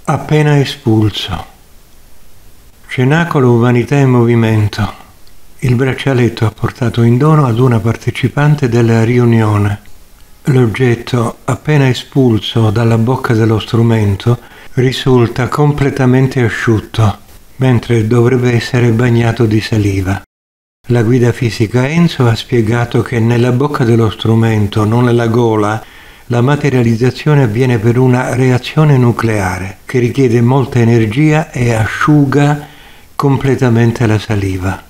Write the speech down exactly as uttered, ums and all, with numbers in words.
Appena espulso. Cenacolo Umanità in Movimento. Il braccialetto apportato in dono ad una partecipante della riunione. L'oggetto, appena espulso dalla bocca dello strumento, risulta completamente asciutto, mentre dovrebbe essere bagnato di saliva. La guida fisica Enzo ha spiegato che nella bocca dello strumento, non nella gola, la materializzazione avviene per una reazione nucleare che richiede molta energia e asciuga completamente la saliva.